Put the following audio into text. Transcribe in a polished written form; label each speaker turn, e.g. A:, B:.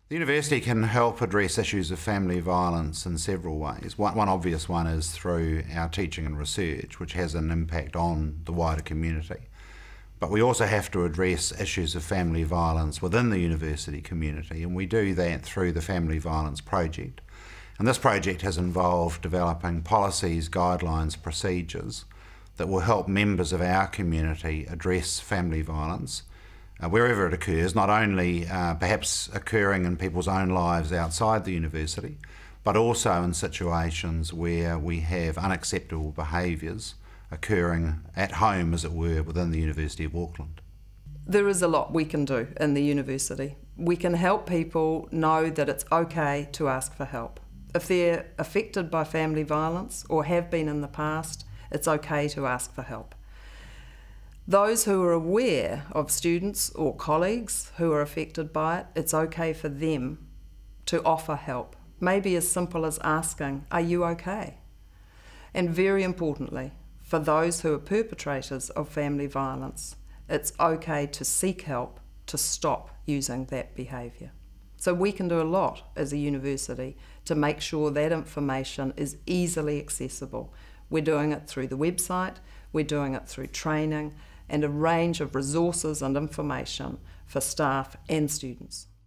A: The university can help address issues of family violence in several ways. One obvious one is through our teaching and research, which has an impact on the wider community. But we also have to address issues of family violence within the university community, and we do that through the Family Violence Project. And this project has involved developing policies, guidelines, procedures that will help members of our community address family violence wherever it occurs, not only perhaps occurring in people's own lives outside the university, but also in situations where we have unacceptable behaviours occurring at home, as it were, within the University of Auckland.
B: There is a lot we can do in the university. We can help people know that it's okay to ask for help. If they're affected by family violence or have been in the past, it's okay to ask for help. Those who are aware of students or colleagues who are affected by it, it's okay for them to offer help. Maybe as simple as asking, "Are you okay?" And very importantly, for those who are perpetrators of family violence, it's okay to seek help to stop using that behaviour. So we can do a lot as a university to make sure that information is easily accessible. We're doing it through the website, we're doing it through training, and a range of resources and information for staff and students.